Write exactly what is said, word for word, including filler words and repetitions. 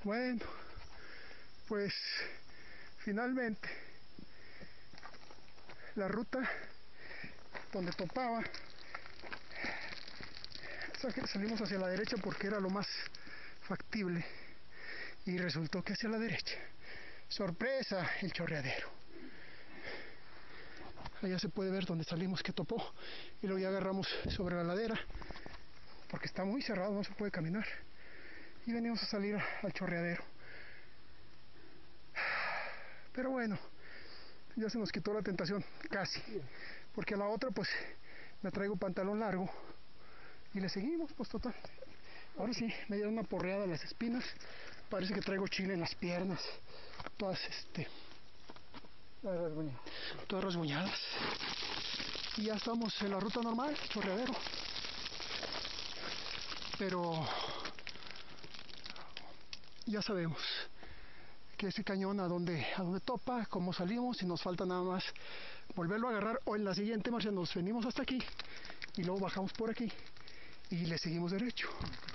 Bueno, pues finalmente la ruta donde topaba, salimos hacia la derecha porque era lo más factible y resultó que hacia la derecha, sorpresa, el chorreadero. Allá se puede ver donde salimos que topó y luego ya agarramos sobre la ladera porque está muy cerrado, no se puede caminar, y venimos a salir al chorreadero. Pero bueno, ya se nos quitó la tentación, casi, porque a la otra pues me traigo pantalón largo y le seguimos, pues total. Ahora sí, me dieron una porreada en las espinas, parece que traigo chile en las piernas, todas este, todas rasguñadas. Y ya estamos en la ruta normal, chorreadero. Pero ya sabemos que ese cañón a donde, a donde topa, cómo salimos, y nos falta nada más volverlo a agarrar, o en la siguiente marcha nos venimos hasta aquí y luego bajamos por aquí y le seguimos derecho.